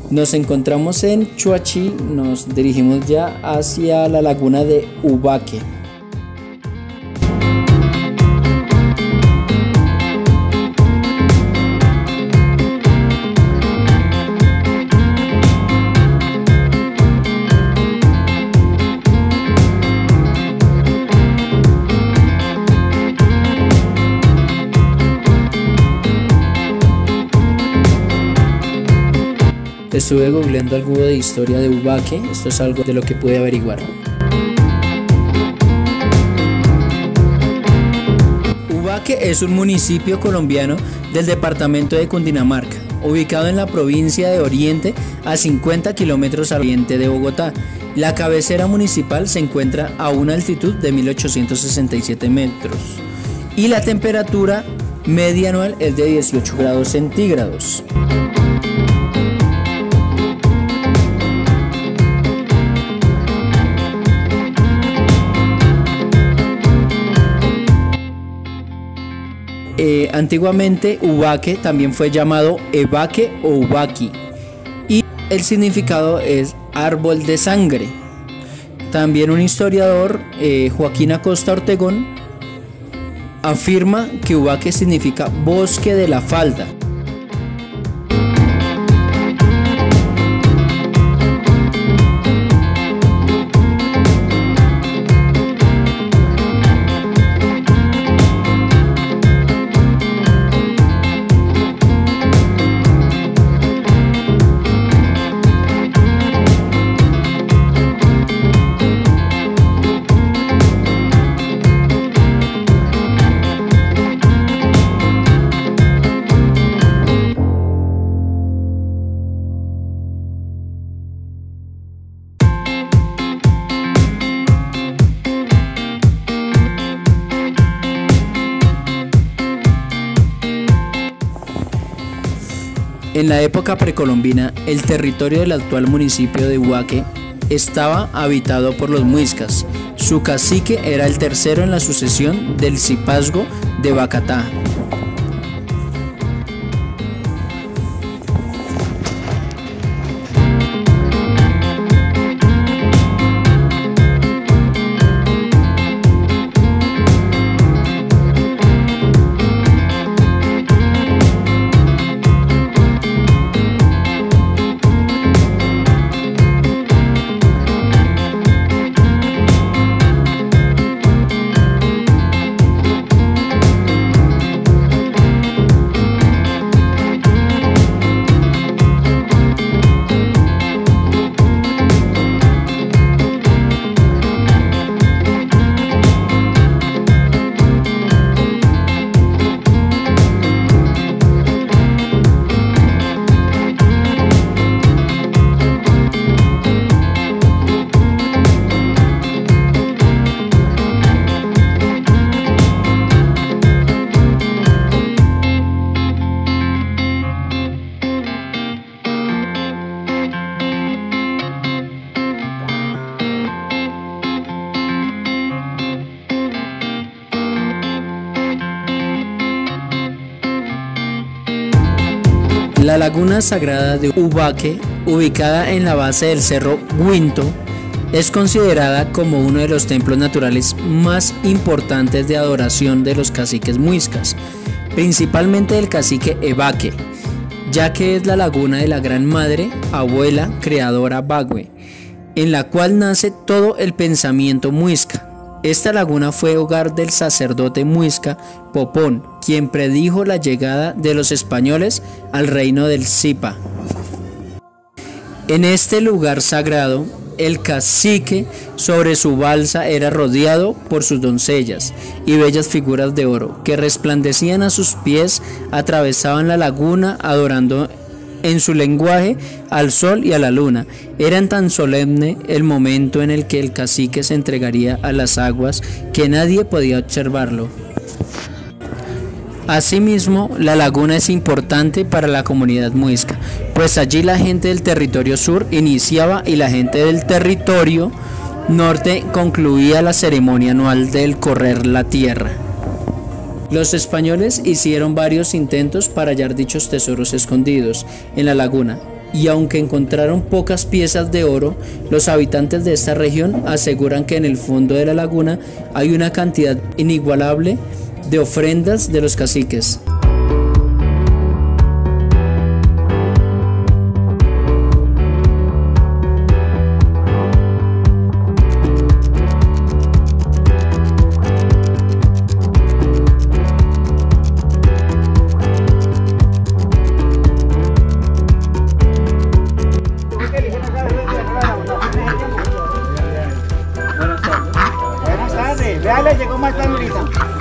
Nos encontramos en Chuachi, nos dirigimos ya hacia la laguna de Ubaque. Estuve googleando algo de historia de Ubaque, esto es algo de lo que pude averiguar. Ubaque es un municipio colombiano del departamento de Cundinamarca, ubicado en la provincia de Oriente a 50 kilómetros al oriente de Bogotá. La cabecera municipal se encuentra a una altitud de 1867 metros y la temperatura media anual es de 18 grados centígrados. Antiguamente Ubaque también fue llamado Ebaque o Ubaqui y el significado es árbol de sangre. También un historiador, Joaquín Acosta Ortegón, afirma que Ubaque significa bosque de la falda. En la época precolombina, el territorio del actual municipio de Ubaque estaba habitado por los muiscas. Su cacique era el tercero en la sucesión del Cipazgo de Bacatá. La laguna sagrada de Ubaque, ubicada en la base del cerro Guinto, es considerada como uno de los templos naturales más importantes de adoración de los caciques muiscas, principalmente del cacique Ebaque, ya que es la laguna de la Gran Madre, abuela, creadora Bagüe, en la cual nace todo el pensamiento muisca. Esta laguna fue hogar del sacerdote muisca Popón, quien predijo la llegada de los españoles al reino del Zipa. En este lugar sagrado, el cacique sobre su balsa era rodeado por sus doncellas y bellas figuras de oro que resplandecían a sus pies, atravesaban la laguna adorando en su lenguaje al sol y a la luna. Era tan solemne el momento en el que el cacique se entregaría a las aguas que nadie podía observarlo. Asimismo, la laguna es importante para la comunidad muisca, pues allí la gente del territorio sur iniciaba y la gente del territorio norte concluía la ceremonia anual del correr la tierra. Los españoles hicieron varios intentos para hallar dichos tesoros escondidos en la laguna y aunque encontraron pocas piezas de oro, los habitantes de esta región aseguran que en el fondo de la laguna hay una cantidad inigualable de ofrendas de los caciques. Veale, llegó más tarde ahorita.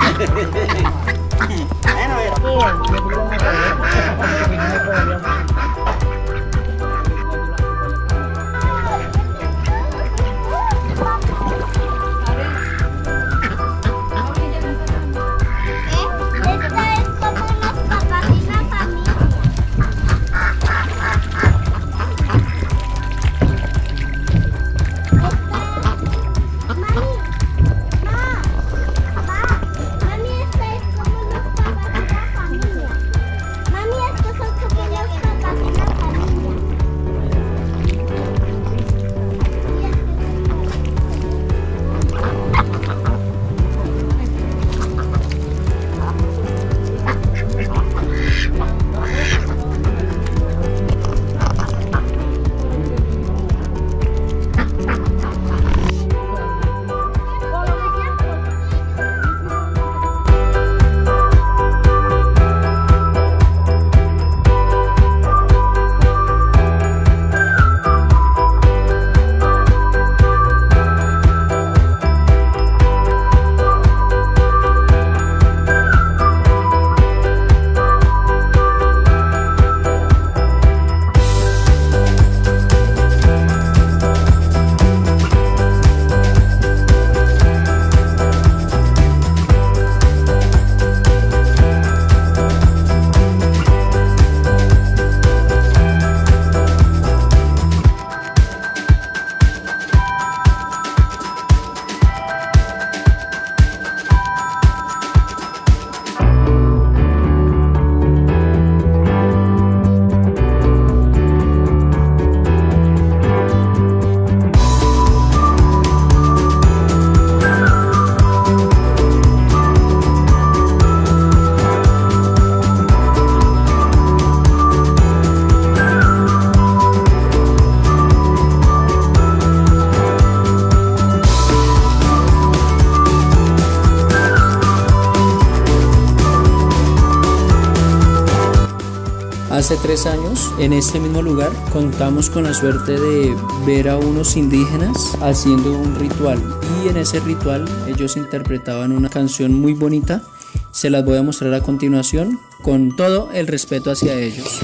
Hace 3 años, en este mismo lugar, contamos con la suerte de ver a unos indígenas haciendo un ritual. Y en ese ritual ellos interpretaban una canción muy bonita. Se las voy a mostrar a continuación con todo el respeto hacia ellos.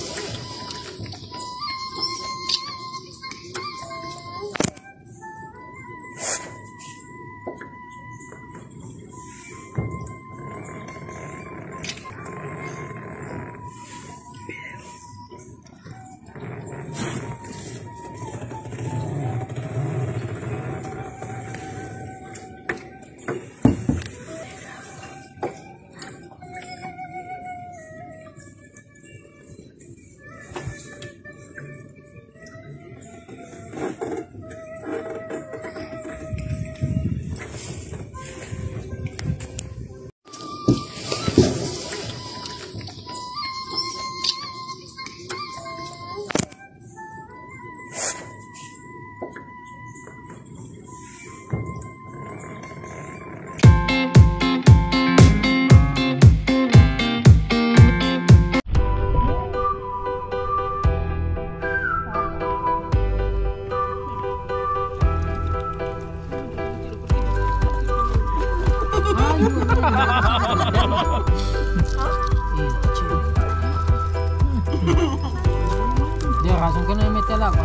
De razón que no me mete al agua.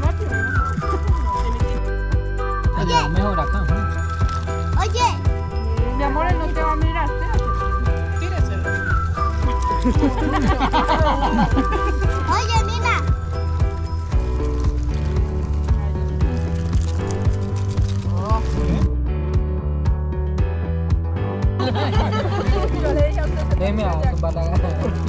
Oye, mejor acá. Oye, Mi amor, él no te va a mirar, espérate. oye, mira. Déjeme a tu balaga.